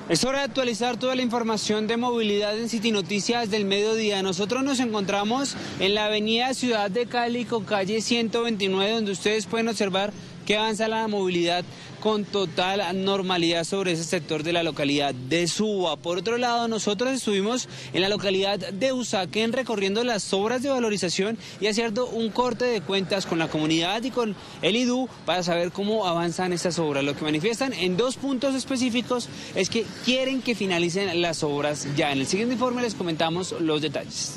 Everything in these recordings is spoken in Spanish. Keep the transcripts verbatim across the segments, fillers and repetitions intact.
Es hora de actualizar toda la información de movilidad en City Noticias del mediodía. Nosotros nos encontramos en la avenida Ciudad de Cali con calle ciento veintinueve, donde ustedes pueden observar que avanza la movilidad con total normalidad sobre ese sector de la localidad de Suba. Por otro lado, nosotros estuvimos en la localidad de Usaquén recorriendo las obras de valorización y haciendo un corte de cuentas con la comunidad y con el I D U para saber cómo avanzan estas obras. Lo que manifiestan en dos puntos específicos es que quieren que finalicen las obras ya. En el siguiente informe les comentamos los detalles.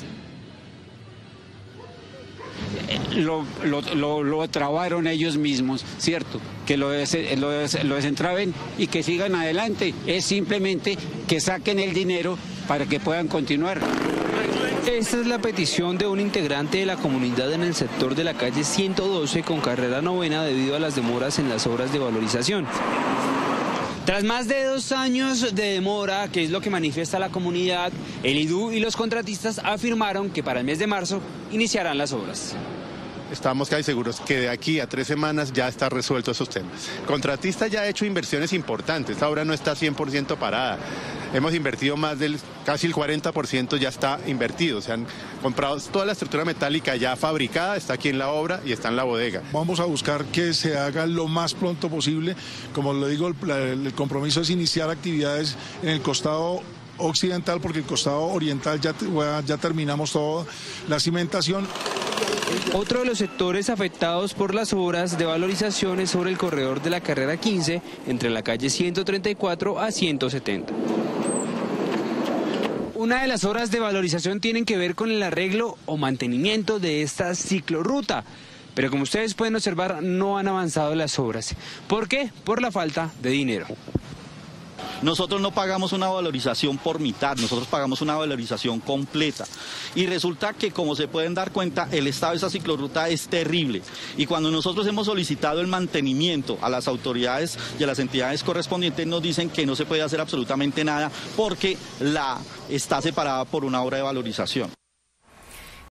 Lo, lo, lo, lo trabaron ellos mismos, ¿cierto? Que lo, des, lo, des, lo desentraben y que sigan adelante. Es simplemente que saquen el dinero para que puedan continuar. Esta es la petición de un integrante de la comunidad en el sector de la calle ciento doce con carrera novena debido a las demoras en las obras de valorización. Tras más de dos años de demora, que es lo que manifiesta la comunidad, el I D U y los contratistas afirmaron que para el mes de marzo iniciarán las obras. Estamos casi seguros que de aquí a tres semanas ya está resuelto esos temas. El contratista ya ha hecho inversiones importantes, esta obra no está cien por ciento parada. Hemos invertido más del, casi el cuarenta por ciento ya está invertido. Se han comprado toda la estructura metálica ya fabricada, está aquí en la obra y está en la bodega. Vamos a buscar que se haga lo más pronto posible. Como le digo, el, el compromiso es iniciar actividades en el costado occidental, porque el costado oriental ya, ya terminamos toda la cimentación. Otro de los sectores afectados por las obras de valorización es sobre el corredor de la carrera quince, entre la calle ciento treinta y cuatro a ciento setenta. Una de las obras de valorización tienen que ver con el arreglo o mantenimiento de esta ciclorruta. Pero como ustedes pueden observar, no han avanzado las obras. ¿Por qué? Por la falta de dinero. Nosotros no pagamos una valorización por mitad, nosotros pagamos una valorización completa. Y resulta que, como se pueden dar cuenta, el estado de esa ciclorruta es terrible. Y cuando nosotros hemos solicitado el mantenimiento a las autoridades y a las entidades correspondientes, nos dicen que no se puede hacer absolutamente nada porque la está separada por una obra de valorización.